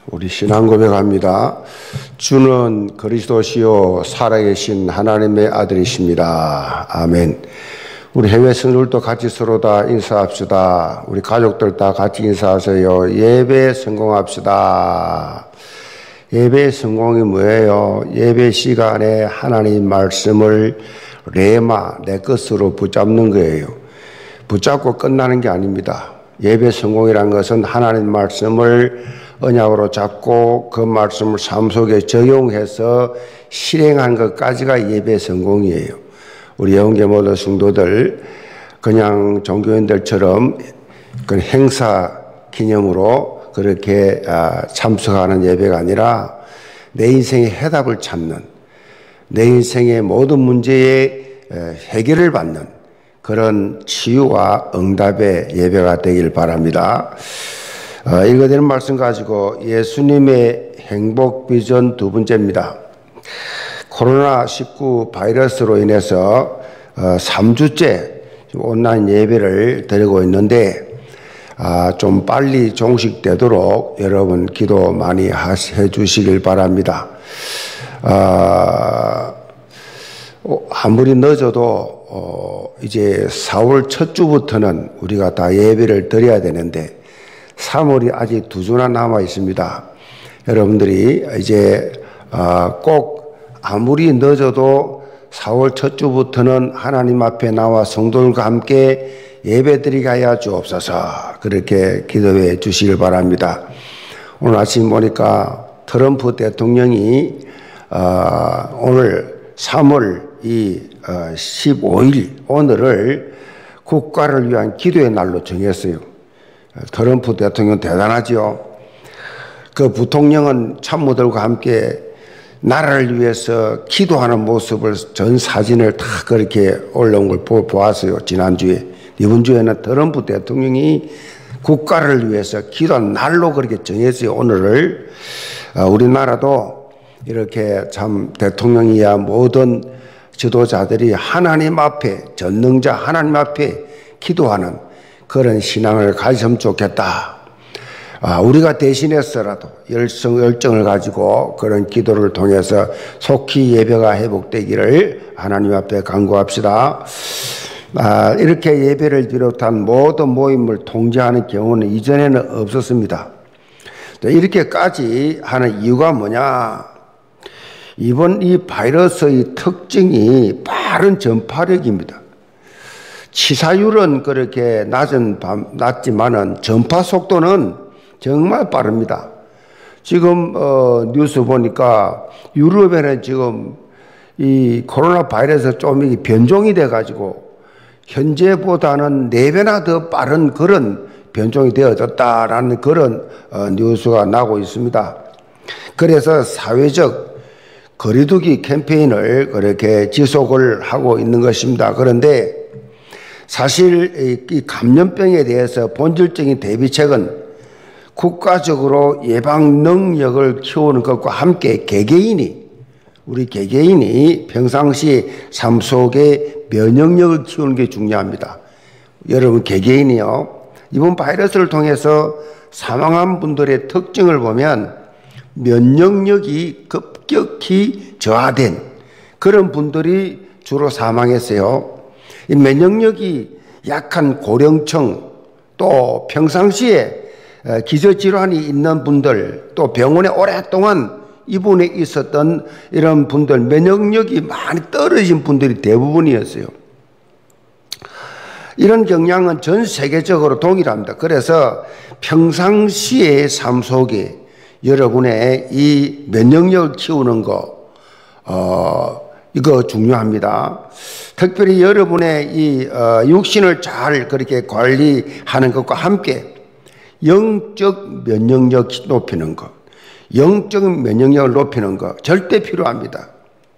우리 신앙 고백합니다. 주는 그리스도시요 살아계신 하나님의 아들이십니다. 아멘. 우리 해외 성도들도 같이 서로 다 인사합시다. 우리 가족들 다 같이 인사하세요. 예배 성공합시다. 예배 성공이 뭐예요? 예배 시간에 하나님 말씀을 레마, 내 것으로 붙잡는 거예요. 붙잡고 끝나는 게 아닙니다. 예배 성공이란 것은 하나님 말씀을 언약으로 잡고 그 말씀을 삶 속에 적용해서 실행한 것까지가 예배 성공이에요. 우리 영계 모든 성도들 그냥 종교인들처럼 그 행사 기념으로 그렇게 참석하는 예배가 아니라 내 인생의 해답을 찾는, 내 인생의 모든 문제에 해결을 받는 그런 치유와 응답의 예배가 되길 바랍니다. 읽어드리는 말씀 가지고 예수님의 행복 비전 두 번째입니다. 코로나19 바이러스로 인해서 3주째 온라인 예배를 드리고 있는데 좀 빨리 종식되도록 여러분 기도 많이 해 주시길 바랍니다. 아무리 늦어도 이제 4월 첫 주부터는 우리가 다 예배를 드려야 되는데 3월이 아직 2주나 남아 있습니다. 여러분들이 이제 꼭 아무리 늦어도 4월 첫 주부터는 하나님 앞에 나와 성도들과 함께 예배드리게 하여 주옵소서. 그렇게 기도해 주시길 바랍니다. 오늘 아침 보니까 트럼프 대통령이 오늘 3월 15일 오늘을 국가를 위한 기도의 날로 정했어요. 트럼프 대통령 대단하죠. 그 부통령은 참모들과 함께 나라를 위해서 기도하는 모습을 전 사진을 다 그렇게 올라온 걸 보았어요. 지난주에. 이번 주에는 트럼프 대통령이 국가를 위해서 기도하는 날로 그렇게 정했어요. 오늘을. 우리나라도 이렇게 참 대통령이야 모든 지도자들이 하나님 앞에, 전능자 하나님 앞에 기도하는 그런 신앙을 가졌으면 좋겠다. 우리가 대신해서라도 열정을 가지고 그런 기도를 통해서 속히 예배가 회복되기를 하나님 앞에 간구합시다. 이렇게 예배를 비롯한 모든 모임을 통제하는 경우는 이전에는 없었습니다. 이렇게까지 하는 이유가 뭐냐? 이번 이 바이러스의 특징이 빠른 전파력입니다. 치사율은 그렇게 낮지만은 전파 속도는 정말 빠릅니다. 지금 뉴스 보니까 유럽에는 지금 이 코로나 바이러스 좀 이게 변종이 돼가지고 현재보다는 4배나 더 빠른 그런 변종이 되어졌다라는 그런 뉴스가 나고 있습니다. 그래서 사회적 거리두기 캠페인을 그렇게 지속을 하고 있는 것입니다. 그런데 사실 이 감염병에 대해서 본질적인 대비책은 국가적으로 예방 능력을 키우는 것과 함께 우리 개개인이 평상시 삶 속에 면역력을 키우는 게 중요합니다. 여러분 개개인이요. 이번 바이러스를 통해서 사망한 분들의 특징을 보면 면역력이 급격히 저하된 그런 분들이 주로 사망했어요. 이 면역력이 약한 고령층 또 평상시에 기저질환이 있는 분들 또 병원에 오랫동안 입원해 있었던 이런 분들 면역력이 많이 떨어진 분들이 대부분이었어요. 이런 경향은 전 세계적으로 동일합니다. 그래서 평상시의 삶 속에 여러분의 이 면역력을 키우는 거 이거 중요합니다. 특별히 여러분의 이 육신을 잘 그렇게 관리하는 것과 함께 영적 면역력 높이는 것, 영적 면역력을 높이는 것 절대 필요합니다.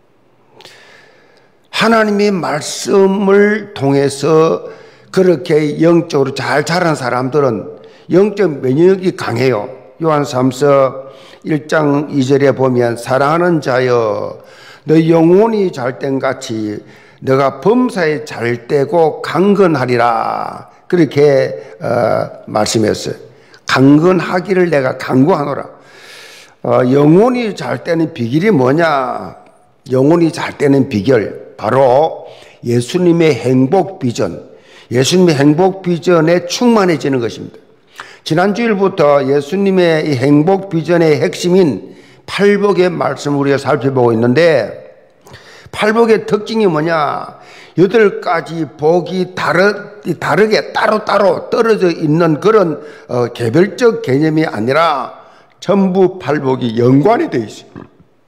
하나님의 말씀을 통해서 그렇게 영적으로 잘 자란 사람들은 영적 면역력이 강해요. 요한 3서 1장 2절에 보면 사랑하는 자여 너 영혼이 잘된 같이 너가 범사에 잘되고 강건하리라 그렇게 말씀했어요. 강건하기를 내가 강구하노라. 영혼이 잘 되는 비결이 뭐냐? 영혼이 잘 되는 비결, 바로 예수님의 행복 비전, 예수님의 행복 비전에 충만해지는 것입니다. 지난 주일부터 예수님의 이 행복 비전의 핵심인 팔복의 말씀을 우리가 살펴보고 있는데, 팔복의 특징이 뭐냐? 8가지 복이 다르게 따로따로 떨어져 있는 그런 개별적 개념이 아니라 전부 팔복이 연관이 되어 있습니다.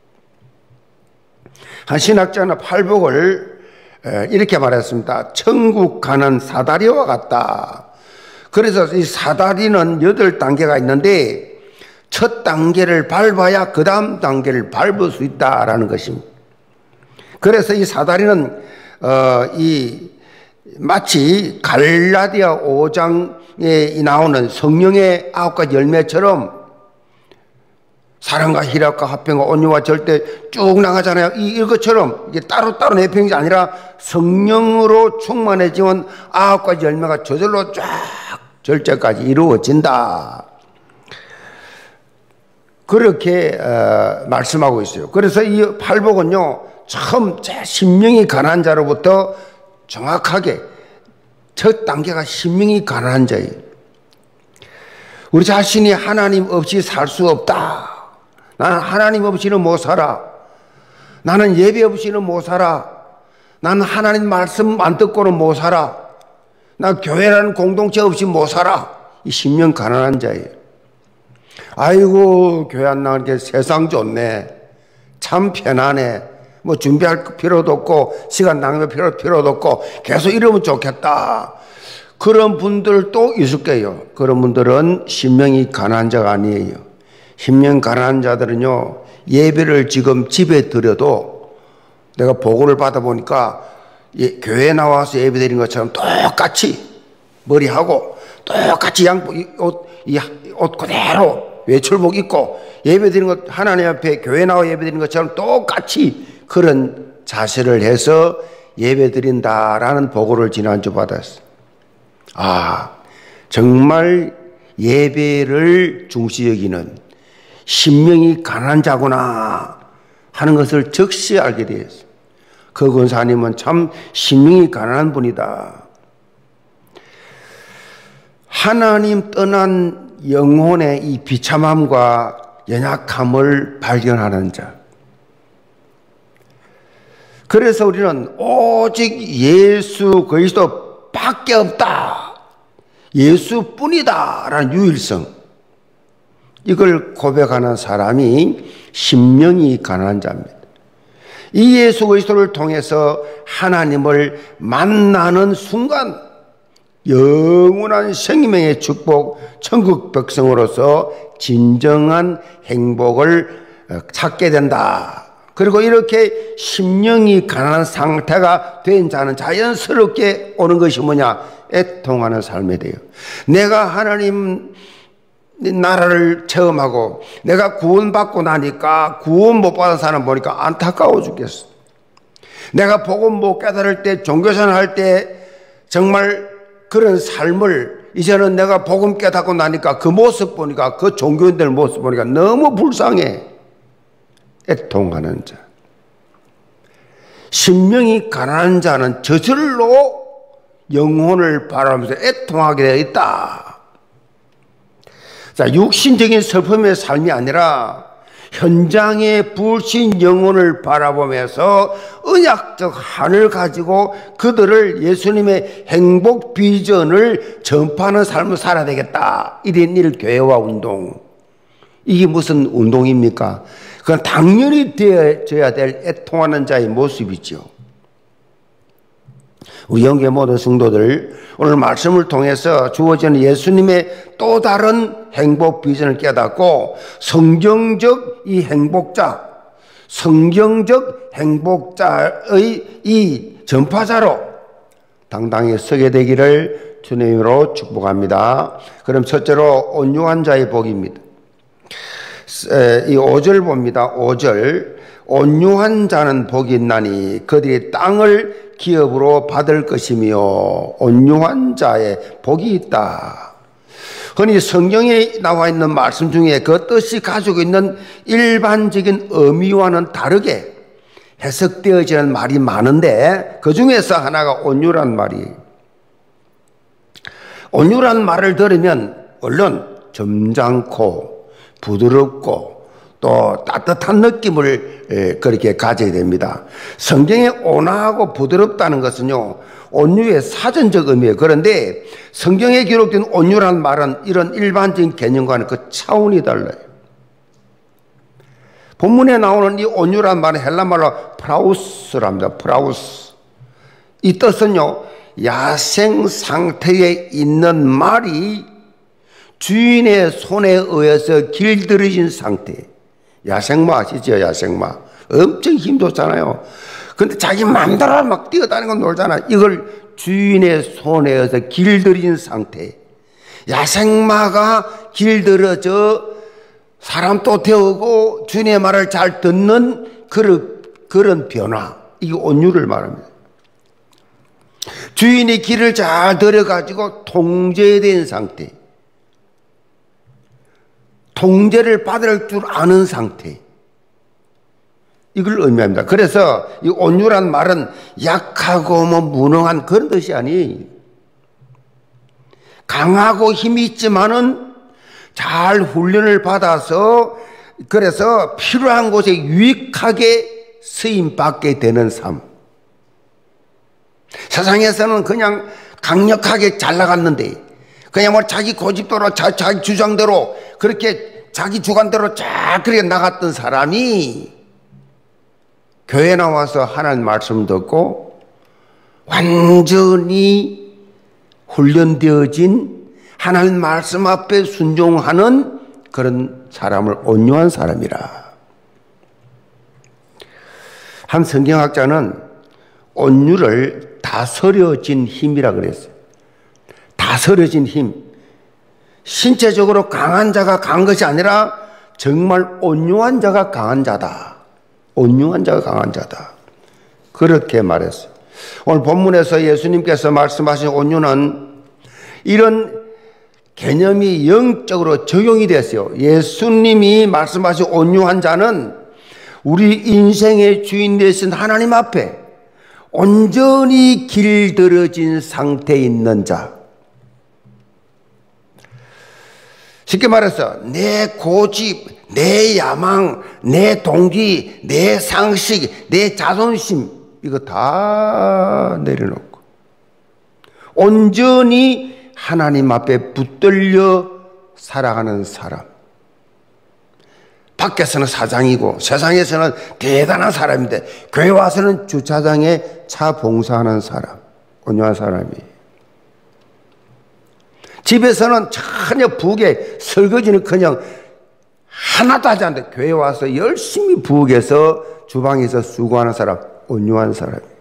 한 신학자는 팔복을 이렇게 말했습니다. 천국 가는 사다리와 같다. 그래서 이 사다리는 8단계가 있는데 첫 단계를 밟아야 그 다음 단계를 밟을 수 있다라는 것입니다. 그래서 이 사다리는 마치 갈라디아 5장에 나오는 성령의 9가지 열매처럼 사랑과 희락과 화평과 온유와 절대 쭉 나가잖아요. 이것처럼 이게 따로따로 내평이 게 아니라 성령으로 충만해지면 9가지 열매가 저절로 쫙 절제까지 이루어진다. 그렇게 말씀하고 있어요. 그래서 이 팔복은요, 처음 신명이 가난한 자로부터 정확하게 첫 단계가 신명이 가난한 자예요. 우리 자신이 하나님 없이 살 수 없다. 나는 하나님 없이는 못 살아. 나는 예배 없이는 못 살아. 나는 하나님 말씀 안 듣고는 못 살아. 나 교회라는 공동체 없이 못 살아. 이 신명 가난한 자예요. 아이고, 교회 안 나가니까 세상 좋네. 참 편하네. 뭐 준비할 필요도 없고 시간 낭비할 필요도 없고 계속 이러면 좋겠다. 그런 분들도 있을 거예요. 그런 분들은 신명이 가난한 자가 아니에요. 신명 가난한 자들은요, 예배를 지금 집에 드려도 내가 보고를 받아보니까 교회에 나와서 예배 드린 것처럼 똑같이 머리하고 똑같이 옷 그대로 외출복 입고 예배 드리는 것, 하나님 앞에 교회 나와 예배 드리는 것처럼 똑같이 그런 자세를 해서 예배 드린다라는 보고를 지난주 받았어요. 아, 정말 예배를 중시 여기는 신명이 가난한 자구나 하는 것을 즉시 알게 되었어요. 그 권사님은 참 신명이 가난한 분이다. 하나님 떠난 영혼의 이 비참함과 연약함을 발견하는 자. 그래서 우리는 오직 예수 그리스도 밖에 없다. 예수뿐이다 라는 유일성, 이걸 고백하는 사람이 신명이 가난한 자입니다. 이 예수 그리스도를 통해서 하나님을 만나는 순간 영원한 생명의 축복, 천국 백성으로서 진정한 행복을 찾게 된다. 그리고 이렇게 심령이 가난한 상태가 된 자는 자연스럽게 오는 것이 뭐냐? 애통하는 삶이 돼요. 내가 하나님 나라를 체험하고 내가 구원받고 나니까 구원 못 받은 사람 보니까 안타까워 죽겠어. 내가 복음 못 깨달을 때, 종교생활 할 때 정말 그런 삶을 이제는 내가 복음 깨닫고 나니까 그 모습 보니까, 그 종교인들 모습 보니까 너무 불쌍해. 애통하는 자. 심령이 가난한 자는 저절로 영혼을 바라보면서 애통하게 되어 있다. 자, 육신적인 슬픔의 삶이 아니라 현장의 부신 영혼을 바라보면서 언약적 한을 가지고 그들을 예수님의 행복 비전을 전파하는 삶을 살아야 되겠다. 1인 1교회와 운동. 이게 무슨 운동입니까? 그건 당연히 되어져야 될 애통하는 자의 모습이죠. 우리 영계 모든 성도들, 오늘 말씀을 통해서 주어지는 예수님의 또 다른 행복 비전을 깨닫고 성경적 이 행복자, 성경적 행복자의 이 전파자로 당당히 서게 되기를 주님으로 축복합니다. 그럼 첫째로 온유한 자의 복입니다. 이 5절 봅니다. 5절. 온유한 자는 복이 있나니 그들이 땅을 기업으로 받을 것이며 온유한 자의 복이 있다. 흔히 성경에 나와 있는 말씀 중에 그 뜻이 가지고 있는 일반적인 의미와는 다르게 해석되어지는 말이 많은데 그 중에서 하나가 온유란 말이에요. 온유란 말을 들으면 물론 점잖고 부드럽고 또 따뜻한 느낌을 그렇게 가져야 됩니다. 성경에 온화하고 부드럽다는 것은요, 온유의 사전적 의미예요. 그런데 성경에 기록된 온유란 말은 이런 일반적인 개념과는 그 차원이 달라요. 본문에 나오는 이 온유란 말은 헬라 말로 프라우스랍니다. 프라우스. 이 뜻은요, 야생 상태에 있는 말이 주인의 손에 의해서 길들여진 상태. 야생마 아시죠? 야생마. 엄청 힘 좋잖아요. 근데 자기 마음대로 막 뛰어다니고 놀잖아. 이걸 주인의 손에 의해서 길들여진 상태. 야생마가 길들여져 사람도 태우고 주인의 말을 잘 듣는 그런 변화. 이게 온유를 말합니다. 주인이 길을 잘 들여가지고 통제된 상태. 통제를 받을 줄 아는 상태. 이걸 의미합니다. 그래서 이 온유란 말은 약하고 무능한 그런 뜻이 아니. 강하고 힘이 있지만은 잘 훈련을 받아서 그래서 필요한 곳에 유익하게 쓰임 받게 되는 삶. 세상에서는 그냥 강력하게 잘 나갔는데 그냥 뭐 자기 고집대로 자기 주장대로 그렇게 자기 주관대로 쫙 그렇게 나갔던 사람이 교회 나와서 하나님 말씀 듣고 완전히 훈련되어진 하나님 말씀 앞에 순종하는 그런 사람을 온유한 사람이라. 한 성경학자는 온유를 다스려진 힘이라 그랬어요. 다스려진 힘. 신체적으로 강한 자가 강한 것이 아니라 정말 온유한 자가 강한 자다. 온유한 자가 강한 자다. 그렇게 말했어요. 오늘 본문에서 예수님께서 말씀하신 온유는 이런 개념이 영적으로 적용이 됐어요. 예수님이 말씀하신 온유한 자는 우리 인생의 주인 되신 하나님 앞에 온전히 길들여진 상태에 있는 자. 쉽게 말해서 내 고집, 내 야망, 내 동기, 내 상식, 내 자존심 이거 다 내려놓고 온전히 하나님 앞에 붙들려 살아가는 사람. 밖에서는 사장이고 세상에서는 대단한 사람인데 교회 와서는 주차장에 차 봉사하는 사람. 온유한 사람이에요. 집에서는 전혀 부엌에 설거지는 그냥 하나도 하지 않는데 교회 와서 열심히 부엌에서 주방에서 수고하는 사람. 온유한 사람이에요.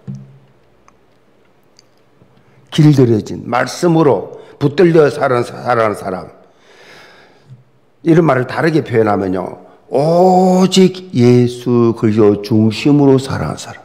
길들여진 말씀으로 붙들려 살아가는 사람. 이런 말을 다르게 표현하면요, 오직 예수 그리스도 중심으로 살아가는 사람.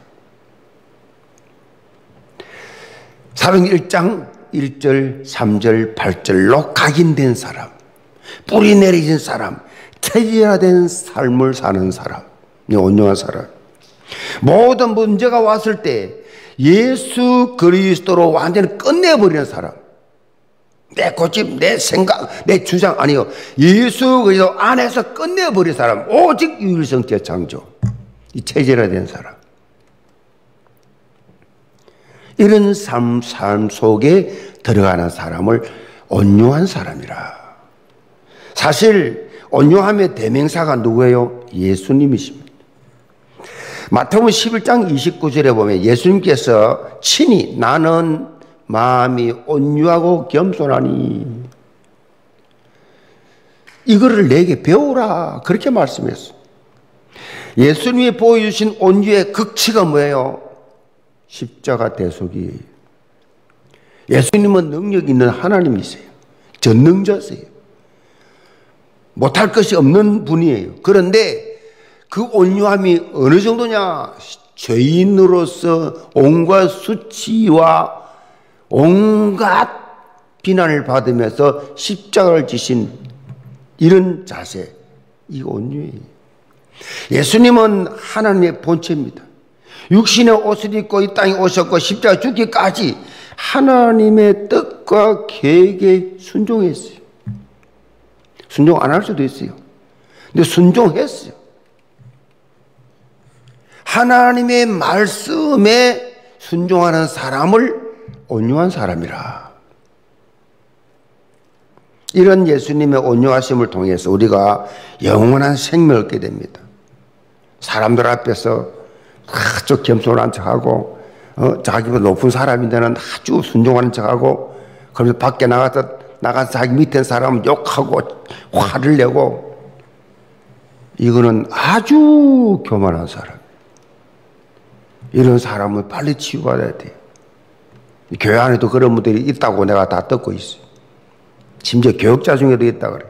사도행전 1장 1절, 3절, 8절로 각인된 사람, 뿌리 내리진 사람, 체질화된 삶을 사는 사람, 온유한 사람. 모든 문제가 왔을 때 예수 그리스도로 완전히 끝내버리는 사람. 내 고집, 내 생각, 내 주장 아니요. 예수 그리스도 안에서 끝내버린 사람. 오직 유일성체 창조. 이 체질화된 사람. 이런 삶 속에 들어가는 사람을 온유한 사람이라. 사실 온유함의 대명사가 누구예요? 예수님이십니다. 마태복음 11장 29절에 보면 예수님께서 친히 나는 마음이 온유하고 겸손하니 이거를 내게 배우라 그렇게 말씀했어요. 예수님이 보여주신 온유의 극치가 뭐예요? 십자가 대속이에요. 예수님은 능력 있는 하나님이세요. 전능자세요. 못할 것이 없는 분이에요. 그런데 그 온유함이 어느 정도냐? 죄인으로서 온갖 수치와 온갖 비난을 받으면서 십자가를 지신 이런 자세, 이 온유예요. 예수님은 하나님의 본체입니다. 육신의 옷을 입고 이 땅에 오셨고 십자가 죽기까지 하나님의 뜻과 계획에 순종했어요. 순종 안 할 수도 있어요. 근데 순종했어요. 하나님의 말씀에 순종하는 사람을 온유한 사람이라. 이런 예수님의 온유하심을 통해서 우리가 영원한 생명을 얻게 됩니다. 사람들 앞에서 아주 겸손한 척하고 자기보다 높은 사람인데는 아주 순종하는 척하고, 그러면서 밖에 나가서 자기 밑에 사람 욕하고 화를 내고, 이거는 아주 교만한 사람. 이런 사람은 빨리 치유받아야 돼요. 교회 안에도 그런 분들이 있다고 내가 다 듣고 있어요. 심지어 교육자 중에도 있다 그래요.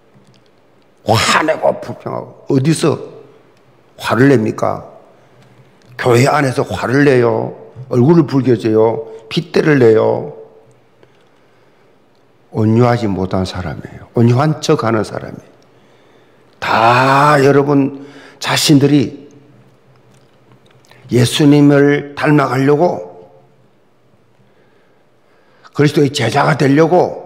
화내고 불평하고. 어디서 화를 냅니까? 교회 안에서 화를 내요. 얼굴을 붉혀져요. 핏대를 내요. 온유하지 못한 사람이에요. 온유한 척하는 사람이에요. 다 여러분 자신들이 예수님을 닮아가려고, 그리스도의 제자가 되려고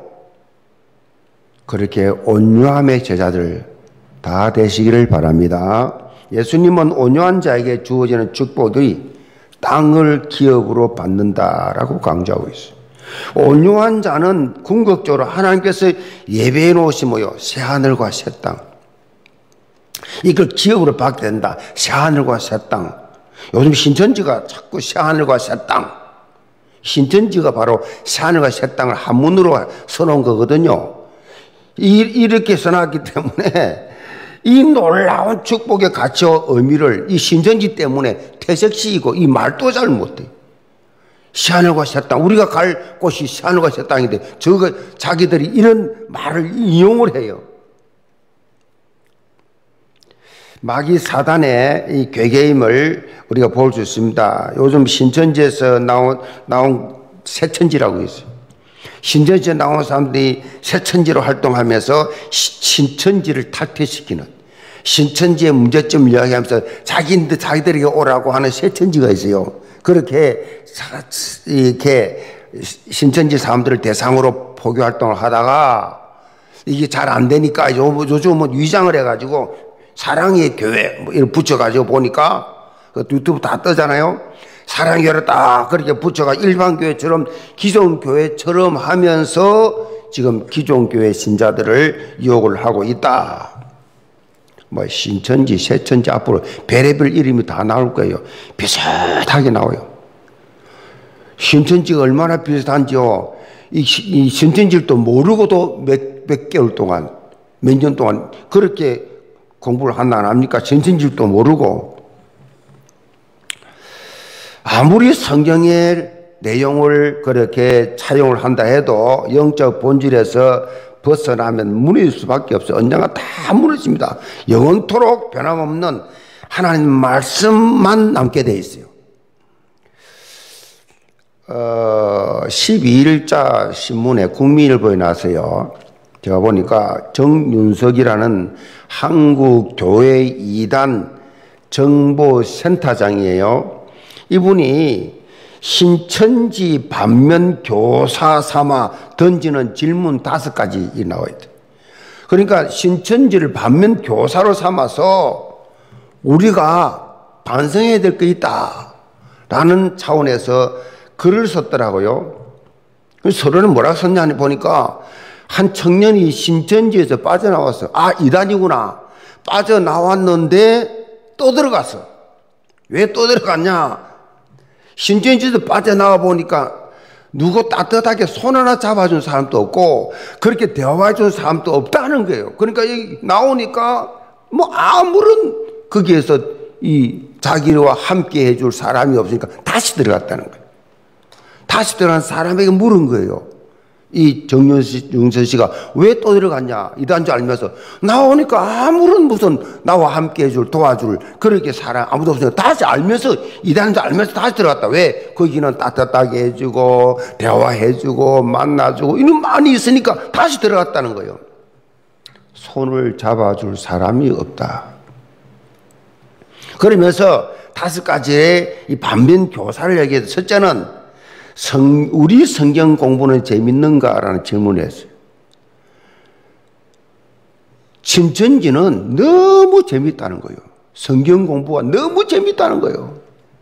그렇게 온유함의 제자들 다 되시기를 바랍니다. 예수님은 온유한 자에게 주어지는 축복이 땅을 기업으로 받는다라고 강조하고 있어요. 온유한 자는 궁극적으로 하나님께서 예배해 놓으신 뭐요? 새하늘과 새 땅. 이걸 기업으로 받게 된다. 새하늘과 새 땅. 요즘 신천지가 자꾸 새하늘과 새 땅. 신천지가 바로 새하늘과 새 땅을 한문으로 써놓은 거거든요. 이렇게 써놨기 때문에 이 놀라운 축복의 가치와 의미를 이 신천지 때문에 퇴색시키고 이 말도 잘 못해. 새하늘과 새 땅. 우리가 갈 곳이 새하늘과 새 땅인데 자기들이 이런 말을 이용을 해요. 마귀 사단의 이 괴계임을 우리가 볼 수 있습니다. 요즘 신천지에서 나온 새천지라고 있어요. 신천지에 나온 사람들이 새천지로 활동하면서 신천지를 탈퇴시키는, 신천지의 문제점을 이야기하면서 자기들에게 오라고 하는 새천지가 있어요. 그렇게 신천지 사람들을 대상으로 포교 활동을 하다가 이게 잘 안 되니까 요즘은 위장을 해가지고 사랑의 교회 뭐 이렇게 붙여가지고 보니까 유튜브 다 뜨잖아요. 사랑의 교회를 딱 그렇게 붙여가 일반 교회처럼 기존 교회처럼 하면서 지금 기존 교회 신자들을 유혹을 하고 있다. 뭐 신천지, 새천지 앞으로 별의별 이름이 다 나올 거예요. 비슷하게 나와요. 신천지가 얼마나 비슷한지요. 이 신천지를 또 모르고도 몇 개월 동안, 몇 년 동안 그렇게 공부를 한다 안 합니까? 신천지도 모르고. 아무리 성경의 내용을 그렇게 차용을 한다 해도 영적 본질에서 벗어나면 무너질 수밖에 없어요. 언젠가 다 무너집니다. 영원토록 변함없는 하나님 말씀만 남게 돼 있어요. 12일자 신문에 국민일보에 나서요. 제가 보니까 정윤석이라는 한국교회 2단 정보센터장이에요. 이분이 신천지 반면 교사 삼아 던지는 질문 5가지 나와 있대요. 그러니까 신천지를 반면 교사로 삼아서 우리가 반성해야 될 게 있다 라는 차원에서 글을 썼더라고요. 서론은 뭐라고 썼냐 보니까 한 청년이 신천지에서 빠져나왔어. 아, 이단이구나. 빠져나왔는데 또 들어갔어. 왜 또 들어갔냐? 신천지에서 빠져나와 보니까 누구 따뜻하게 손 하나 잡아준 사람도 없고 그렇게 대화해준 사람도 없다는 거예요. 그러니까 여기 나오니까 뭐 아무런 거기에서 이 자기와 함께 해줄 사람이 없으니까 다시 들어갔다는 거예요. 다시 들어간 사람에게 물은 거예요. 이 정윤선 씨가 왜 또 들어갔냐 이단 줄 알면서 나오니까 아무런 무슨 나와 함께 해줄 도와줄 그렇게 사람 아무도 없으니까 다시 알면서 이단인 줄 알면서 다시 들어갔다. 왜? 거기는 따뜻하게 해주고 대화해주고 만나주고 이런 많이 있으니까 다시 들어갔다는 거예요. 손을 잡아줄 사람이 없다. 그러면서 5가지의 이 반면 교사를 얘기해서 첫째는 우리 성경 공부는 재밌는가라는 질문을 했어요. 신천지는 너무 재밌다는 거예요. 성경 공부가 너무 재밌다는 거예요.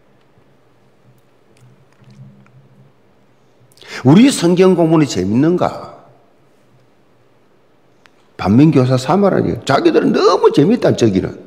우리 성경 공부는 재밌는가? 반면교사 삼아라니 자기들은 너무 재밌다 저기는.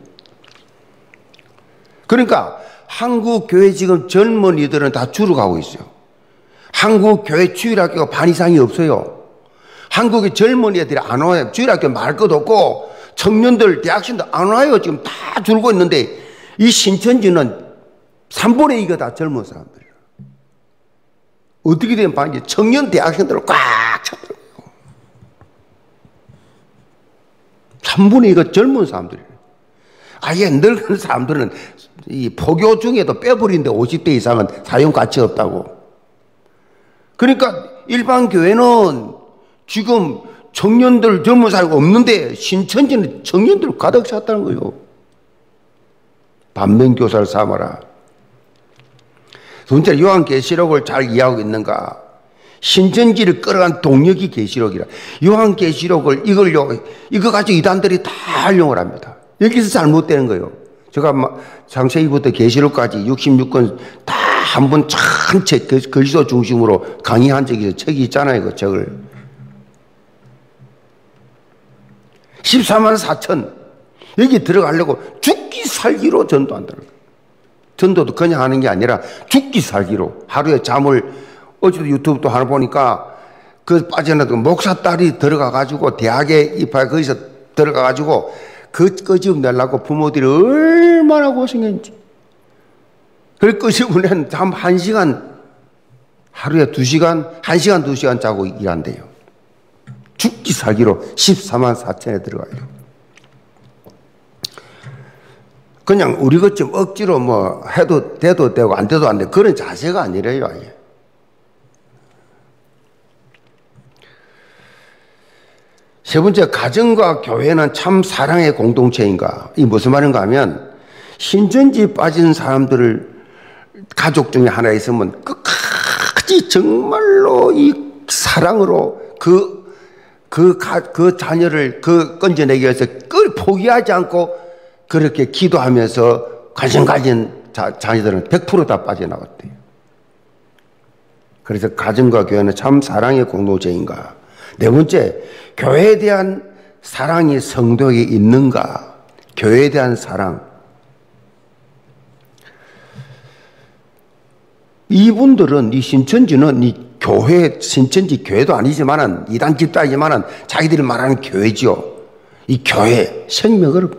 그러니까 한국 교회 지금 젊은이들은 다 줄어가고 있어요. 한국 교회 주일학교가 반 이상이 없어요. 한국의 젊은 애들이 안 와요. 주일학교 말 것도 없고 청년들, 대학생들 안 와요. 지금 다 줄고 있는데 이 신천지는 3분의 2가 다 젊은 사람들이에요. 어떻게 된 반인지 청년 대학생들을 꽉 찼더라고요. 3분의 2가 젊은 사람들이에요. 아예 늙은 사람들은 이 포교 중에도 빼버리는데 50대 이상은 사용 가치 없다고. 그러니까 일반 교회는 지금 청년들 젊은 사람이 없는데 신천지는 청년들 가득 찼다는 거예요. 반면교사를 삼아라. 두 번째, 요한계시록을 잘 이해하고 있는가? 신천지를 끌어간 동력이 계시록이라. 요한계시록을 이거 가지고 이단들이 다 활용을 합니다. 여기서 잘못되는 거예요. 제가 창세기부터 계시록까지 66권 다 한 번 전체 글씨도 중심으로 강의한 적이 책이 있잖아요. 그 책을 14만 4천 여기 들어가려고 죽기 살기로 전도한다는 거예요. 전도도 그냥 하는 게 아니라 죽기 살기로 하루에 잠을 어제도 유튜브도 하나 보니까 그 빠져나던 목사 딸이 들어가가지고 대학에 입학해 거기서 들어가가지고 그 끄집 내려고 부모들이 얼마나 고생했는지. 그걸 끄집어낸 잠 1시간, 하루에 2시간, 1시간, 2시간 자고 일한대요. 죽기 살기로 14만 4천에 들어가요. 그냥 우리 것좀 억지로 뭐 해도 돼도 되고 안 돼도 안 돼. 그런 자세가 아니래요, 아예. 세 번째, 가정과 교회는 참 사랑의 공동체인가? 이 무슨 말인가 하면 신천지 빠진 사람들을 가족 중에 하나 있으면 끝까지 정말로 이 사랑으로 그 자녀를 건져내기 위해서 포기하지 않고 그렇게 기도하면서 관심 가진 자녀들은 100% 다 빠져나갔대요. 그래서 가정과 교회는 참 사랑의 공동체인가? 네 번째, 교회에 대한 사랑이 성도에게 있는가? 교회에 대한 사랑. 이분들은 이 신천지는 이 교회, 신천지 교회도 아니지만은 이단 집단이지만은 자기들이 말하는 교회지요. 이 교회 생명을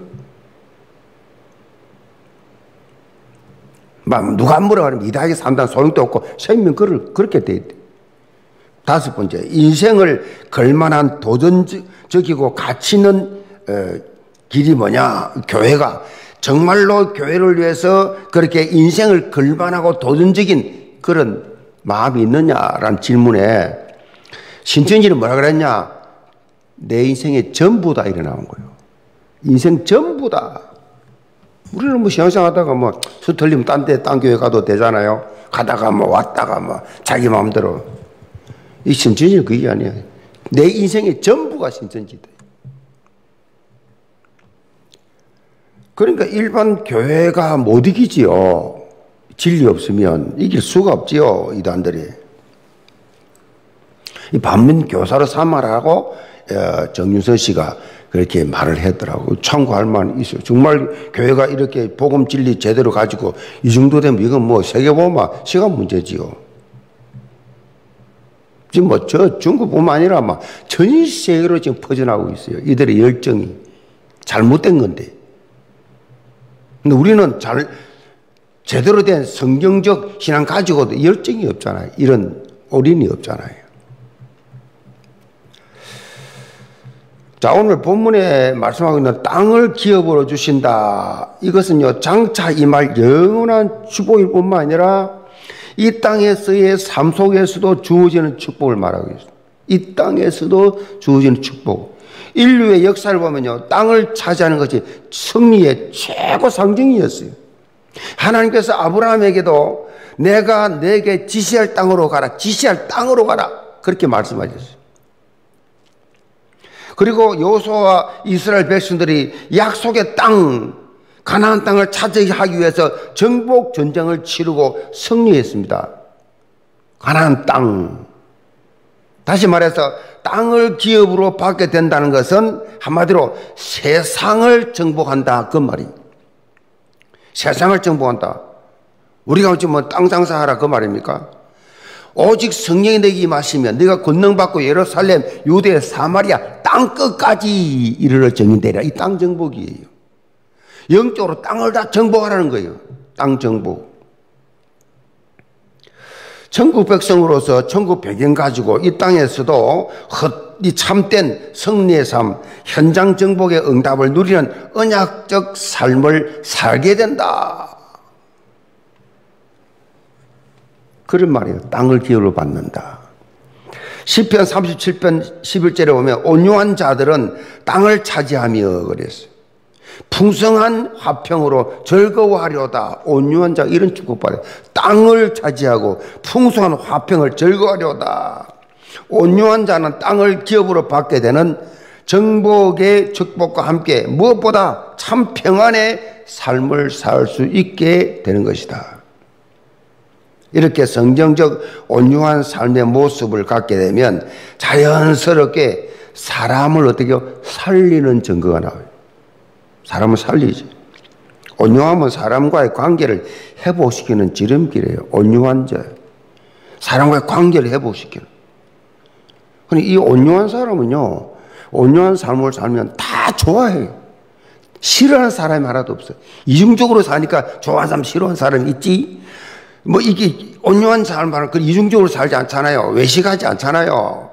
누가 뭐라 하면 이단하게 산다는 소용도 없고 생명 그렇게 돼 있대. 다섯 번째, 인생을 걸만한 도전적이고 가치 있는 길이 뭐냐? 교회가 정말로 교회를 위해서 그렇게 인생을 걸만하고 도전적인 그런 마음이 있느냐라는 질문에 신천지는 뭐라 그랬냐? 내 인생의 전부다 이래 나온 거예요. 인생 전부다. 우리는 뭐 신앙생활 뭐 수 틀리면 딴 교회 가도 되잖아요. 가다가 뭐 왔다가 뭐 자기 마음대로. 이 신천지는 그게 아니야. 내 인생의 전부가 신천지다. 그러니까 일반 교회가 못 이기지요. 진리 없으면 이길 수가 없지요. 이단들이. 이 반면 교사로 삼아라고 정윤선 씨가 그렇게 말을 했더라고. 참고할 만 있어요. 정말 교회가 이렇게 복음 진리 제대로 가지고 이 정도 되면 이건 뭐 세계보면 시간 문제지요. 지금 뭐 중국뿐만 아니라 막 전 세계로 지금 퍼져나가고 있어요. 이들의 열정이 잘못된 건데. 근데 우리는 제대로 된 성경적 신앙 가지고도 열정이 없잖아요. 이런 올인이 없잖아요. 자, 오늘 본문에 말씀하고 있는 땅을 기업으로 주신다. 이것은요, 장차 임할 영원한 축복일 뿐만 아니라 이 땅에서의 삶 속에서도 주어지는 축복을 말하고 있습니다. 이 땅에서도 주어지는 축복. 인류의 역사를 보면요, 땅을 차지하는 것이 승리의 최고 상징이었어요. 하나님께서 아브라함에게도 내가 내게 지시할 땅으로 가라, 지시할 땅으로 가라, 그렇게 말씀하셨어요. 그리고 여호수아와 이스라엘 백성들이 약속의 땅, 가나안 땅을 차지하기 위해서 정복 전쟁을 치르고 승리했습니다. 가나안 땅. 다시 말해서 땅을 기업으로 받게 된다는 것은 한마디로 세상을 정복한다, 그 말이에요. 세상을 정복한다. 우리가 지금 땅 장사하라, 그 말입니까? 오직 성령이 내게 임하시면 네가 권능받고 예루살렘, 유대, 사마리아 땅 끝까지 이르러 정인되리라. 이 땅 정복이에요. 영적으로 땅을 다 정복하라는 거예요. 땅 정복. 천국 백성으로서 천국 배경 가지고 이 땅에서도 이 참된 승리의 삶, 현장 정복의 응답을 누리는 언약적 삶을 살게 된다. 그런 말이에요. 땅을 기업으로 받는다. 시편 37편 11절에 보면 온유한 자들은 땅을 차지하며 그랬어요. 풍성한 화평으로 즐거워하려다. 온유한 자, 이런 축복받아요. 땅을 차지하고 풍성한 화평을 즐거워하려다. 온유한 자는 땅을 기업으로 받게 되는 정복의 축복과 함께 무엇보다 참 평안의 삶을 살 수 있게 되는 것이다. 이렇게 성경적 온유한 삶의 모습을 갖게 되면 자연스럽게 사람을 어떻게 살리는 증거가 나와요. 사람을 살리지. 온유함은 사람과의 관계를 회복시키는 지름길이에요. 온유한 자. 사람과의 관계를 회복시키는. 이 온유한 사람은요, 온유한 삶을 살면 다 좋아해요. 싫어하는 사람이 하나도 없어요. 이중적으로 사니까 좋아하는 사람, 싫어하는 사람이 있지. 이게 온유한 삶을 이중적으로 살지 않잖아요. 외식하지 않잖아요.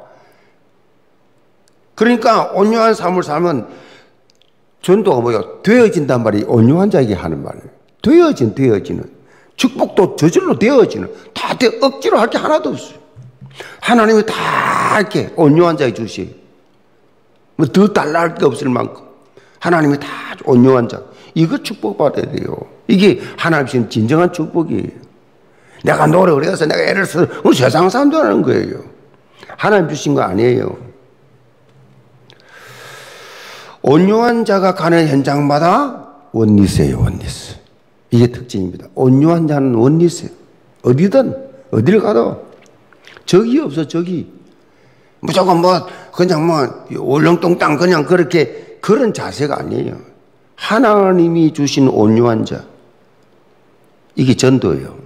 그러니까 온유한 삶을 살면 전도가 뭐예요? 되어진단 말이 온유한 자에게 하는 말이에요. 되어지는. 축복도 저절로 되어지는. 다 억지로 할 게 하나도 없어요. 하나님이 다 이렇게 온유한 자에게 주시요. 더 달라 할 게 없을 만큼. 하나님이 다 온유한 자. 이거 축복받아야 돼요. 이게 하나님 주신 진정한 축복이에요. 내가 노력을 해서 내가 애를 써서 세상 사람도 하는 거예요. 하나님 주신 거 아니에요. 온유한 자가 가는 현장마다 원리스예요, 원리스. 이게 특징입니다. 온유한 자는 원리스예요. 어디를 가도 적이 없어, 적이. 무조건 그냥 울렁뚱땅 그냥 그렇게 그런 자세가 아니에요. 하나님이 주신 온유한 자. 이게 전도예요.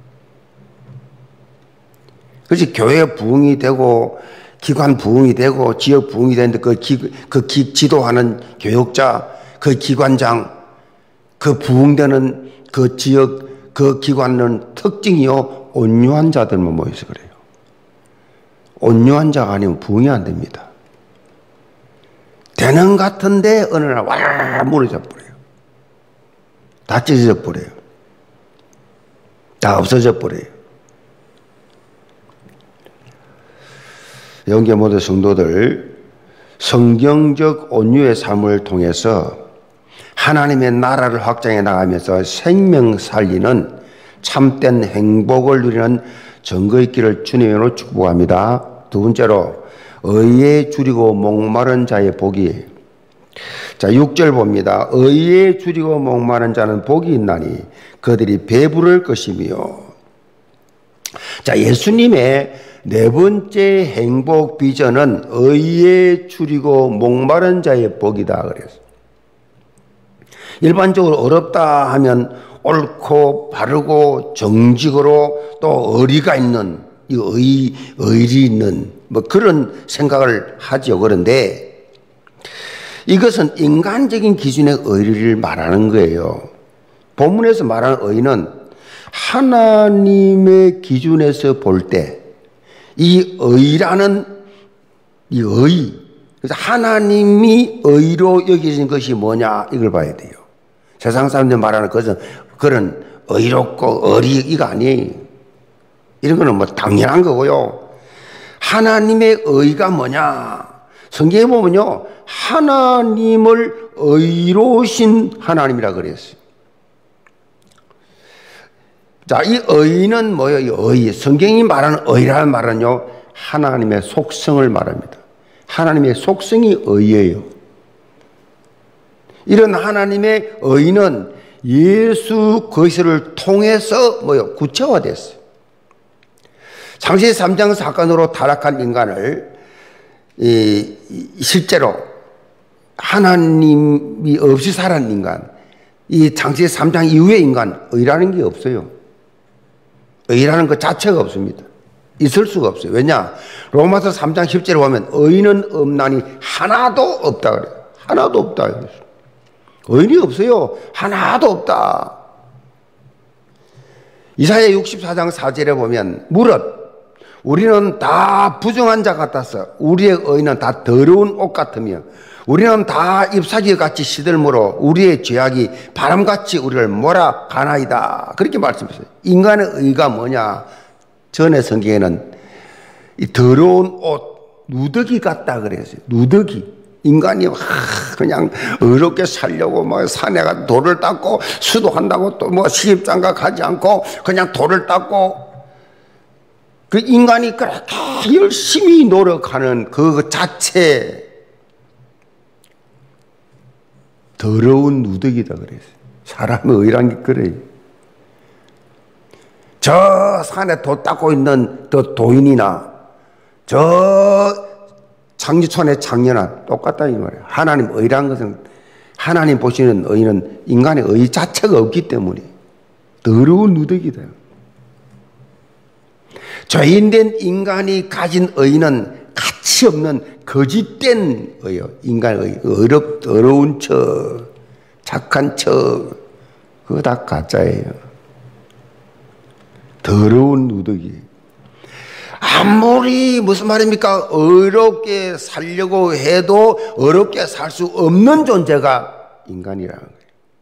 그래서 교회 부흥이 되고 기관 부흥이 되고 지역 부흥이 되는데 지도하는 교역자, 그 기관장, 그 부흥되는 그 지역, 그 기관은 특징이요, 온유한 자들만 모여서 그래요. 온유한 자가 아니면 부흥이 안 됩니다. 되는 것 같은데 어느 날 와 무너져 버려요. 다 찢어져 버려요. 다 없어져 버려요. 영계 모든 성도들, 성경적 온유의 삶을 통해서 하나님의 나라를 확장해 나가면서 생명 살리는 참된 행복을 누리는 증거의 길을 주님으로 축복합니다. 두 번째로 의에 줄이고 목마른 자의 복이. 자, 6절 봅니다. 의에 줄이고 목마른 자는 복이 있나니 그들이 배부를 것이며. 자, 예수님의 네 번째 행복 비전은 의에 줄이고 목마른 자의 복이다 그랬어요. 일반적으로 어렵다 하면 옳고 바르고 정직으로 또 의리가 있는, 의리 있는 그런 생각을 하죠. 그런데 이것은 인간적인 기준의 의리를 말하는 거예요. 본문에서 말하는 의는 하나님의 기준에서 볼 때 이 의라는 이 의, 그래서 하나님이 의로 여기신 것이 뭐냐 이걸 봐야 돼요. 세상 사람들 말하는 것은 그런 의롭고 의리가 아니에요. 이런 거는 뭐 당연한 거고요. 하나님의 의가 뭐냐? 성경에 보면요, 하나님을 의로우신 하나님이라 그랬어요. 자, 이 의는 뭐예요? 이 의. 성경이 말하는 의라는 말은요, 하나님의 속성을 말합니다. 하나님의 속성이 의예요. 이런 하나님의 의는 예수 그리스도를 통해서 뭐요? 구체화됐어요. 창세기 3장 사건으로 타락한 인간을 실제로 하나님이 없이 살았는 인간, 이 창세기 3장 이후의 인간, 의라는 게 없어요. 의라는 것 자체가 없습니다. 있을 수가 없어요. 왜냐? 로마서 3장 10절에 보면 의는 없나니 하나도 없다 그래요. 하나도 없다. 의인이 없어요. 하나도 없다. 이사야 64장 4절에 보면 무릇 우리는 다 부정한 자 같아서 우리의 의는 다 더러운 옷 같으며 우리는 다 잎사귀 같이 시들므로 우리의 죄악이 바람같이 우리를 몰아가나이다. 그렇게 말씀했어요. 인간의 의가 뭐냐? 전에 성경에는 이 더러운 옷, 누더기 같다 그랬어요. 누더기. 인간이 그냥 의롭게 살려고 뭐 산에 가서 돌을 닦고 수도한다고 또 뭐 시집장가 가지 않고 그냥 돌을 닦고 그 인간이 그렇게 열심히 노력하는 그 자체 더러운 누더기다 그랬어요. 사람의 의란 게 그래요. 저 산에 돌 닦고 있는 저 도인이나 저 장지촌의 장녀나 똑같다 이 말이에요. 하나님 의란 것은 하나님 보시는 의는 인간의 의 자체가 없기 때문에 더러운 누더기다. 죄인된 인간이 가진 의는 가치 없는 거짓된 의요. 인간의 의, 어려운 척, 착한 척, 그거 다 가짜예요. 더러운 누더기. 아무리 무슨 말입니까? 어렵게 살려고 해도 어렵게 살 수 없는 존재가 인간이라는 거예요.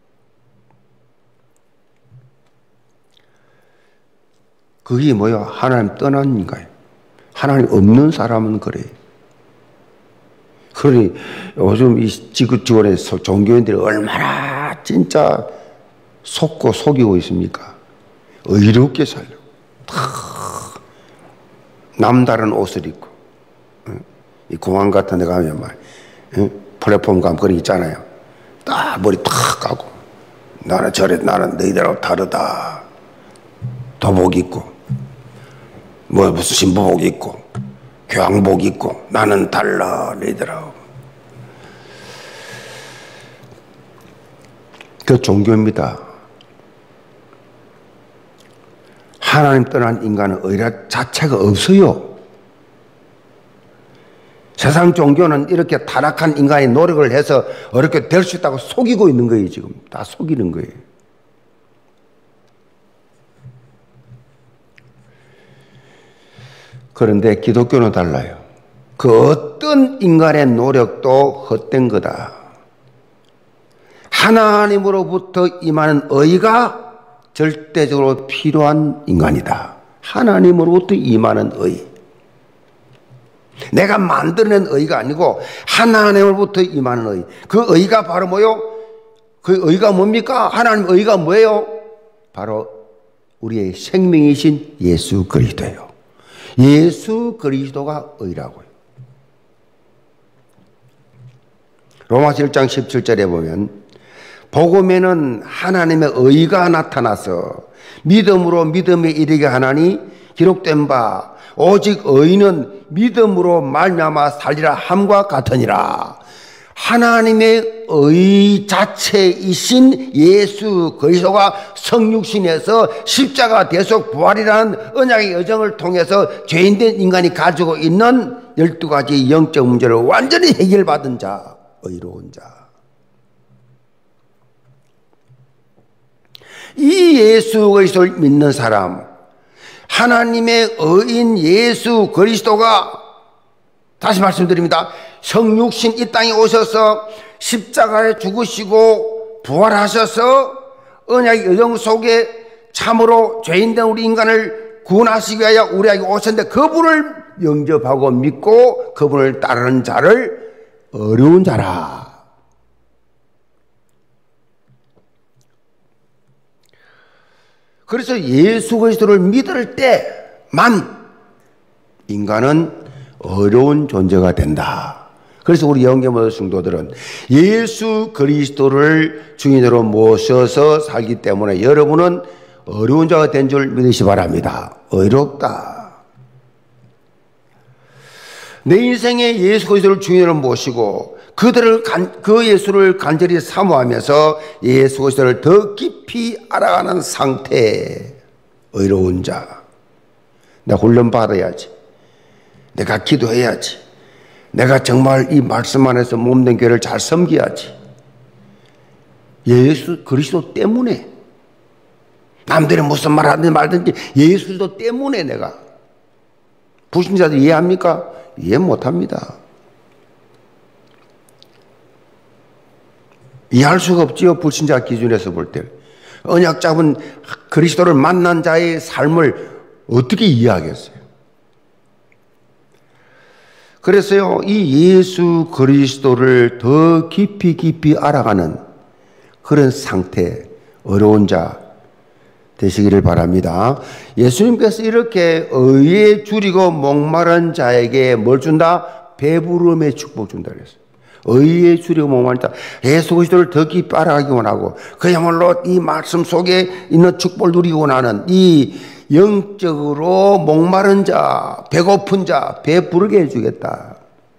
그게 뭐야? 하나님 떠난 인간이에요. 하나님 없는 사람은 그래요. 그러니 요즘 이 지구지원에서 종교인들이 얼마나 진짜 속고 속이고 있습니까? 의롭게 살려고. 남다른 옷을 입고, 이 공항 같은 데 가면 말, 플랫폼 가면 그런 있잖아요. 딱 머리 탁 까고, 나는 나는 너희들하고 다르다. 도복 입고, 뭐 무슨 신부복 입고, 교황복 입고, 나는 달라, 너희들하고. 그 종교입니다. 하나님 떠난 인간은 의라 자체가 없어요. 세상 종교는 이렇게 타락한 인간이 노력을 해서 어렵게 될 수 있다고 속이고 있는 거예요. 지금 다 속이는 거예요. 그런데 기독교는 달라요. 그 어떤 인간의 노력도 헛된 거다. 하나님으로부터 임하는 의가 절대적으로 필요한 인간이다. 하나님으로부터 임하는 의. 내가 만들어낸 의가 아니고 하나님으로부터 임하는 의. 그 의가 바로 뭐요? 그 의가 뭡니까? 하나님 의가 뭐예요? 바로 우리의 생명이신 예수 그리스도예요. 예수 그리스도가 의라고요. 로마서 1장 17절에 보면 복음에는 하나님의 의가 나타나서 믿음으로 믿음에 이르게 하나니 기록된 바 오직 의인은 믿음으로 말미암아 살리라 함과 같으니라. 하나님의 의 자체이신 예수 그리스도가 성육신에서 십자가 대속 부활이라는 언약의 여정을 통해서 죄인된 인간이 가지고 있는 12가지 영적 문제를 완전히 해결받은 자, 의로운 자. 이 예수 그리스도를 믿는 사람, 하나님의 의인 예수 그리스도가, 다시 말씀드립니다, 성육신 이 땅에 오셔서 십자가에 죽으시고 부활하셔서 언약의 여정 속에 참으로 죄인된 우리 인간을 구원하시기 위하여 우리에게 오셨는데 그분을 영접하고 믿고 그분을 따르는 자를 어려운 자라. 그래서 예수 그리스도를 믿을 때만 인간은 어려운 존재가 된다. 그래서 우리 영계모든 성도들은 예수 그리스도를 주인으로 모셔서 살기 때문에 여러분은 어려운 자가 된 줄 믿으시 바랍니다. 어렵다. 내 인생에 예수 그리스도를 주인으로 모시고 그 예수를 간절히 사모하면서 예수 그리스도를 더 깊이 알아가는 상태에 어려운 자. 내가 훈련 받아야지. 내가 기도해야지. 내가 정말 이 말씀 안에서 몸된 교회를 잘 섬겨야지. 예수 그리스도 때문에. 남들이 무슨 말 하든지 말든지 예수 그리스도 때문에 내가. 불신자들 이해합니까? 이해 못합니다. 이해할 수가 없지요. 불신자 기준에서 볼 때. 언약 잡은 그리스도를 만난 자의 삶을 어떻게 이해하겠어요? 그래서요, 이 예수 그리스도를 더 깊이 알아가는 그런 상태, 어려운 자 되시기를 바랍니다. 예수님께서 이렇게 의에 줄이고 목마른 자에게 뭘 준다? 배부름의 축복 준다 그랬어요. 의에 줄이고 목마른 자, 예수 그리스도를 더 깊이 알아가기 원하고 그야말로 이 말씀 속에 있는 축복을 누리고 원하는 이 영적으로 목마른 자, 배고픈 자, 배부르게 해주겠다.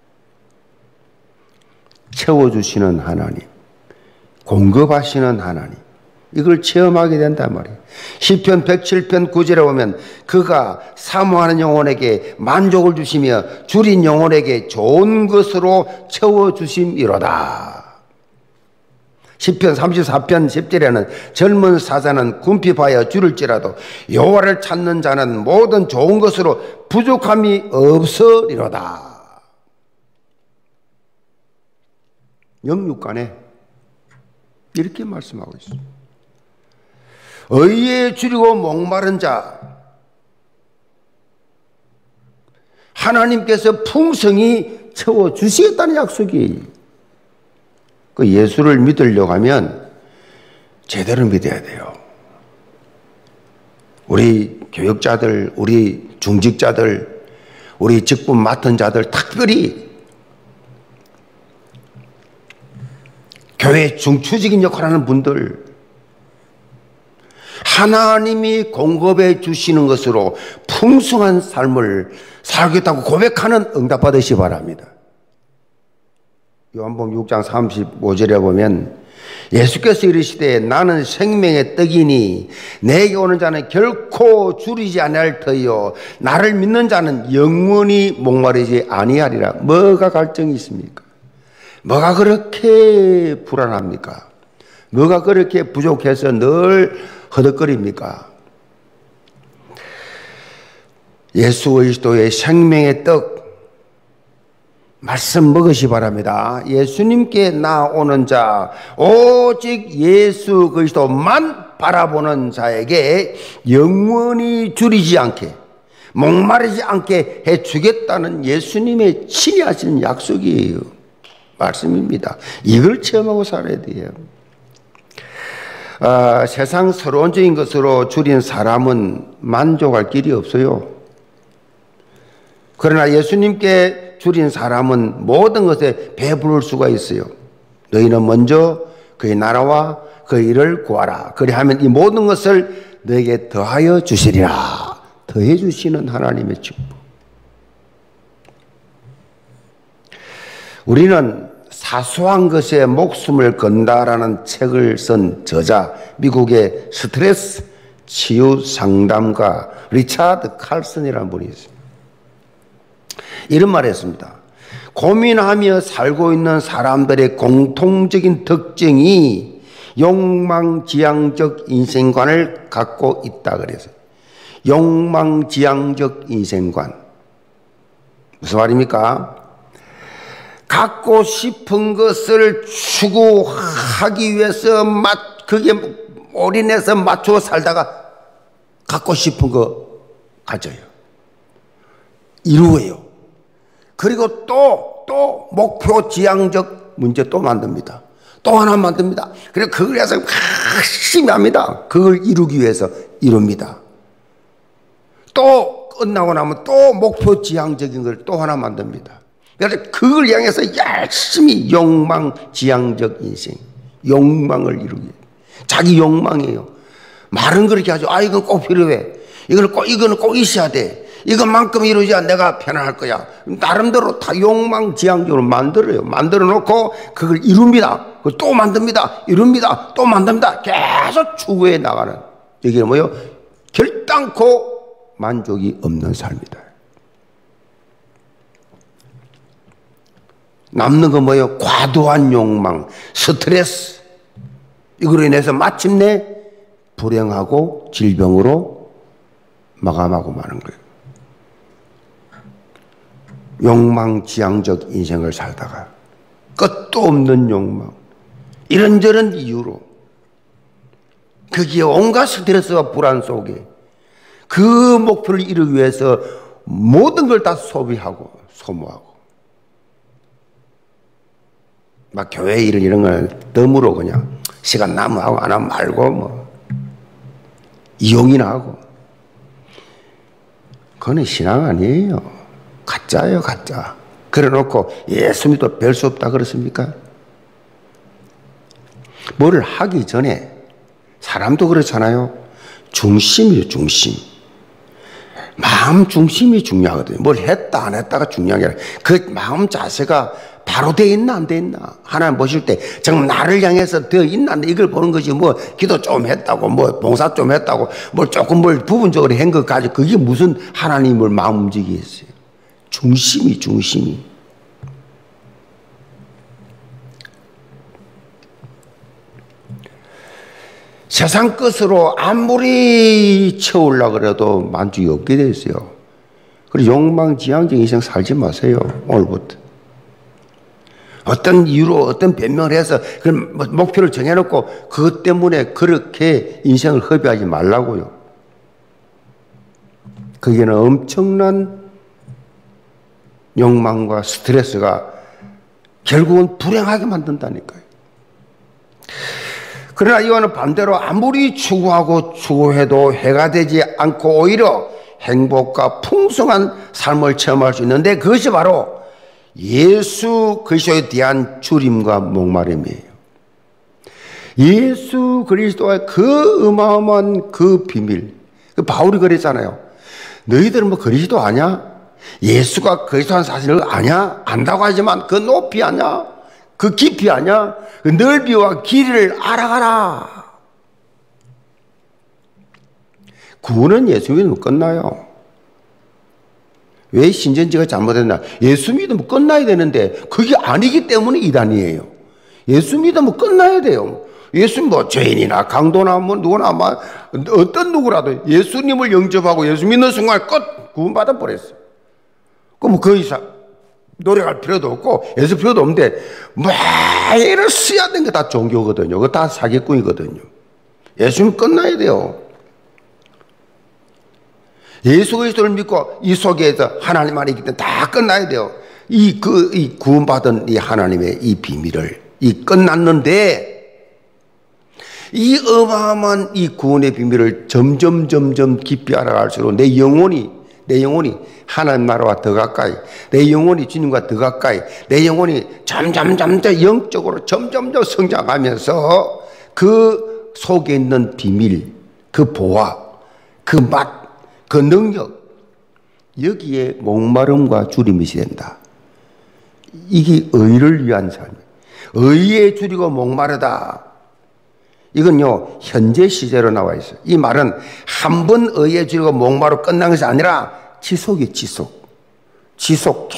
채워주시는 하나님, 공급하시는 하나님, 이걸 체험하게 된단 말이에요. 시편 107편 9절에 보면 그가 사모하는 영혼에게 만족을 주시며 줄인 영혼에게 좋은 것으로 채워주심이로다. 시편 34편 10절에는 젊은 사자는 궁핍하여 줄일지라도 여호와를 찾는 자는 모든 좋은 것으로 부족함이 없으리로다. 영육간에 이렇게 말씀하고 있습니다. 의에 줄이고 목마른 자, 하나님께서 풍성히 채워주시겠다는 약속이. 그 예수를 믿으려고 하면 제대로 믿어야 돼요. 우리 교역자들, 우리 중직자들, 우리 직분 맡은 자들, 특별히 교회 중추직인 역할을 하는 분들, 하나님이 공급해 주시는 것으로 풍성한 삶을 살겠다고 고백하는 응답받으시 바랍니다. 요한복음 6장 35절에 보면 예수께서 이르시되 나는 생명의 떡이니 내게 오는 자는 결코 줄이지 아니할 터이요 나를 믿는 자는 영원히 목마르지 아니하리라. 뭐가 갈증이 있습니까? 뭐가 그렇게 불안합니까? 뭐가 그렇게 부족해서 늘 허덕거립니까? 예수 그리스도의 생명의 떡 말씀 먹으시 바랍니다. 예수님께 나오는 자, 오직 예수 그리스도만 바라보는 자에게 영원히 줄이지 않게, 목마르지 않게 해주겠다는 예수님의 친히 하시는 약속이에요. 말씀입니다. 이걸 체험하고 살아야 돼요. 세상 서론적인 것으로 줄인 사람은 만족할 길이 없어요. 그러나 예수님께 줄인 사람은 모든 것에 배부를 수가 있어요. 너희는 먼저 그의 나라와 그 일을 구하라. 그리하면 이 모든 것을 너에게 더하여 주시리라. 더해 주시는 하나님의 축복. 우리는 사소한 것에 목숨을 건다라는 책을 쓴 저자, 미국의 스트레스 치유 상담가 리차드 칼슨이라는 분이 있습니다. 이런 말을 했습니다. 고민하며 살고 있는 사람들의 공통적인 특징이 욕망지향적 인생관을 갖고 있다 그래서. 욕망지향적 인생관. 무슨 말입니까? 갖고 싶은 것을 추구하기 위해서 그게 올인해서 맞추어 살다가 갖고 싶은 거 가져요. 이루어요. 그리고 또 목표 지향적 문제 또 만듭니다. 또 하나 만듭니다. 그리고 그걸 위해서 열심히 합니다. 그걸 이루기 위해서 이룹니다. 또 끝나고 나면 또 목표 지향적인 걸 또 하나 만듭니다. 그래서 그걸 향해서 열심히 욕망 지향적 인생, 욕망을 이루기. 자기 욕망이에요. 말은 그렇게 하죠. 이건 꼭 필요해. 이거는 꼭 있어야 돼. 이것만큼 이루어야 내가 편안할 거야. 나름대로 다 욕망 지향적으로 만들어요. 만들어 놓고 그걸 이룹니다. 그걸 또 만듭니다. 이룹니다. 또 만듭니다. 계속 추구해 나가는. 이게 뭐예요? 결단코 만족이 없는 삶이다. 남는 건 뭐예요? 과도한 욕망, 스트레스. 이걸로 인해서 마침내 불행하고 질병으로 마감하고 마는 거예요. 욕망지향적 인생을 살다가 끝도 없는 욕망, 이런저런 이유로 거기에 온갖 스트레스와 불안 속에 그 목표를 이루기 위해서 모든 걸 다 소비하고 소모하고 막 교회 일 이런 걸 덤으로 그냥 시간 남으면 하고 안 하면 말고 뭐 이용이나 하고. 그건 신앙 아니에요. 가짜예요, 가짜. 그래 놓고 예수 믿어도 별 수 없다 그렇습니까? 뭐를 하기 전에 사람도 그렇잖아요. 중심이에요, 중심. 마음 중심이 중요하거든요. 뭘 했다 안 했다가 중요한 게 아니라 그 마음 자세가 바로 돼 있나 안 돼 있나. 하나님 보실 때 정말 나를 향해서 되어 있나 안 돼, 이걸 보는 거지. 뭐 기도 좀 했다고 뭐 봉사 좀 했다고 뭘 조금 뭘 부분적으로 한 것 가지고 그게 무슨 하나님을 마음 움직이겠어요. 중심이 세상 것으로 아무리 채우려고 그래도 만족이 없게 돼 있어요. 그래서 욕망지향적 인생 살지 마세요. 오늘부터. 어떤 이유로 어떤 변명을 해서 그 목표를 정해놓고 그것 때문에 그렇게 인생을 허비하지 말라고요. 거기에는 엄청난 욕망과 스트레스가 결국은 불행하게 만든다니까요. 그러나 이거는 반대로 아무리 추구하고 추구해도 해가 되지 않고 오히려 행복과 풍성한 삶을 체험할 수 있는데 그것이 바로 예수 그리스도에 대한 주림과 목마름이에요. 예수 그리스도의 그 어마어마한 그 비밀. 그 바울이 그랬잖아요. 너희들은 뭐 그리스도 아냐? 예수가 그리스도라는 사실을 아냐? 안다고 하지만 그 높이 아냐? 그 깊이 아냐? 그 넓이와 길이를 알아가라. 구원은 예수 믿으면 끝나요. 왜 신천지가 잘못했나? 예수 믿으면 끝나야 되는데 그게 아니기 때문에 이단이에요. 예수 믿으면 끝나야 돼요. 예수 뭐 죄인이나 강도나 뭐 누구나 뭐 어떤 누구라도 예수님을 영접하고 예수 믿는 순간 끝 구원받아 버렸어. 그럼 그 이상 노력할 필요도 없고 예수 필요도 없는데 매일 써야 되는 게 다 종교거든요. 그거 다 사기꾼이거든요. 예수님 끝나야 돼요. 예수 그리스도를 믿고 이 속에서 하나님 안에 있기 때문에 다 끝나야 돼요. 이 구원받은 이 하나님의 이 비밀을 끝났는데 이 어마어마한 이 구원의 비밀을 점점 깊이 알아갈수록 내 영혼이 하나님 나라와 더 가까이, 내 영혼이 주님과 더 가까이, 내 영혼이 점점 영적으로 점점 성장하면서 그 속에 있는 비밀, 그 보화, 그 맛, 그 능력, 여기에 목마름과 주림이 된다. 이게 의를 위한 삶이에요. 의에 줄이고 목마르다. 이건요 현재 시제로 나와 있어요. 이 말은 한 번 의에 줄이고 목마르고 끝난 것이 아니라 지속이 지속.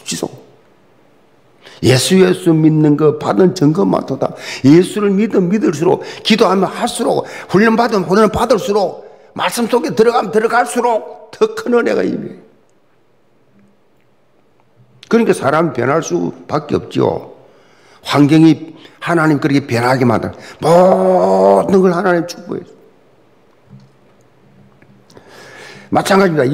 예수 믿는 거 받은 증거만도다. 예수를 믿을수록 기도하면 할수록 훈련 받을수록 말씀 속에 들어가면 들어갈수록 더 큰 은혜가 임해요. 그러니까 사람이 변할 수밖에 없죠. 환경이 하나님 그렇게 변하게 만든 모든 걸 하나님 축복해요. 마찬가지입니다.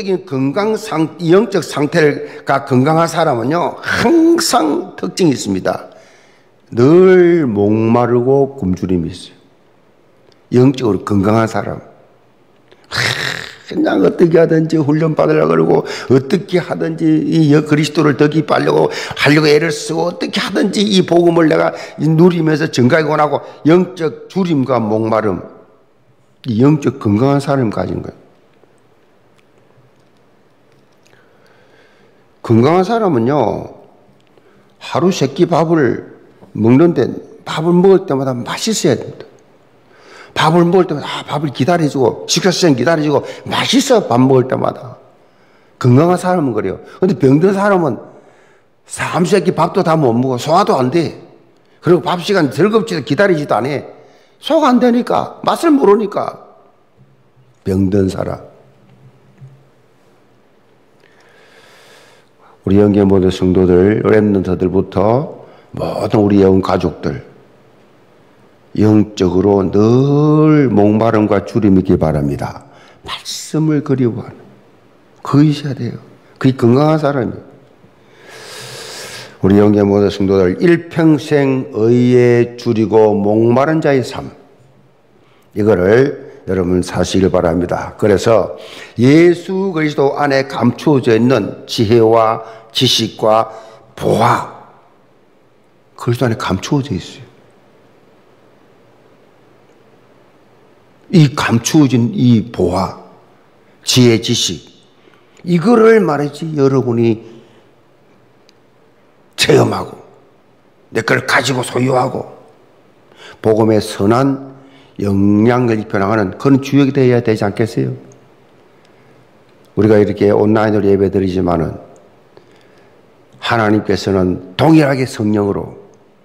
영적 상태가 건강한 사람은요, 항상 특징이 있습니다. 늘 목마르고 굶주림이 있어요. 영적으로 건강한 사람. 그냥 어떻게 하든지 훈련 받으려고 그러고, 어떻게 하든지 이 그리스도를 더 기뻐하려고 하려고 애를 쓰고, 어떻게 하든지 이 복음을 내가 누리면서 증가하기 원하고, 영적 주림과 목마름, 이 영적 건강한 사람을 가진 거예요. 건강한 사람은요, 하루 세 끼 밥을 먹는데, 밥을 먹을 때마다 맛있어야 됩니다. 밥을 먹을 때마다 밥을 기다려주고, 식사 시간 기다려주고, 맛있어 밥 먹을 때마다. 건강한 사람은 그래요. 근데 병든 사람은 삼시세끼 밥도 다 못 먹어. 소화도 안 돼. 그리고 밥 시간 즐겁지도 기다리지도 않아. 소화 안 되니까, 맛을 모르니까. 병든 사람. 우리 영계 모든 성도들, 렘넌트들부터 모든 우리 영 가족들, 영적으로 늘 목마름과 주림이 있기 바랍니다. 말씀을 그리워하는, 그거 있어야 돼요. 그게 건강한 사람이에요. 우리 영계 모든 성도들, 일평생 의에 줄이고 목마른 자의 삶, 이거를 여러분 사시길 바랍니다. 그래서 예수 그리스도 안에 감추어져 있는 지혜와 지식과 보화, 그리스도 안에 감추어져 있어요. 이 감추어진 이 보화, 지혜, 지식, 이거를 말이지 여러분이 체험하고 내 걸 가지고 소유하고 복음의 선한 영향을 입혀나가는 그런 주역이 되어야 되지 않겠어요? 우리가 이렇게 온라인으로 예배 드리지만은 하나님께서는 동일하게 성령으로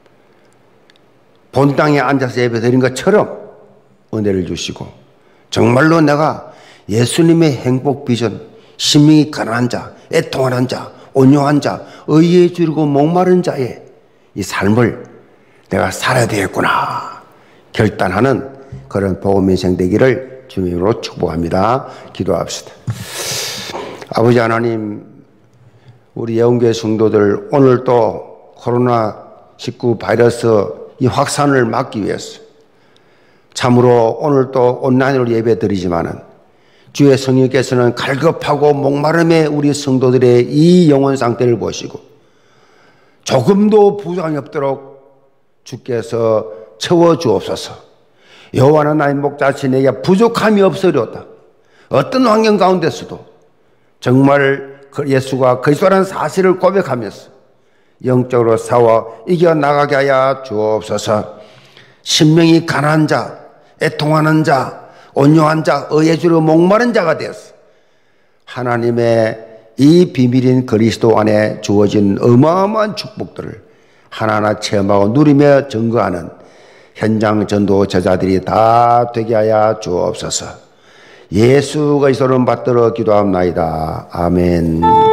본당에 앉아서 예배 드린 것처럼 은혜를 주시고, 정말로 내가 예수님의 행복 비전, 심령이 가난한 자, 애통하는 자, 온유한 자, 의에 줄이고 목마른 자의 이 삶을 내가 살아야 되겠구나 결단하는 그런 복음 인생 되기를 주님으로 축복합니다. 기도합시다. 아버지 하나님, 우리 예언교회 성도들 오늘 또 코로나19 바이러스 이 확산을 막기 위해서 참으로 오늘 또 온라인으로 예배 드리지만은 주의 성령께서는 갈급하고 목마름의 우리 성도들의 이 영혼 상태를 보시고 조금도 부족함이 없도록 주께서 채워주옵소서. 여호와는 나의 목자시 내게 부족함이 없으리로다. 어떤 환경 가운데서도 정말 예수가 그리스도라는 사실을 고백하면서 영적으로 싸워 이겨나가게 하여 주옵소서. 심령이 가난한 자, 애통하는 자, 온유한 자, 의에 줄이고 목마른 자가 되었어. 하나님의 이 비밀인 그리스도 안에 주어진 어마어마한 축복들을 하나하나 체험하고 누리며 증거하는 현장 전도 제자들이 다 되게 하여 주옵소서. 예수 그리스도를 받들어 기도합나이다. 아멘.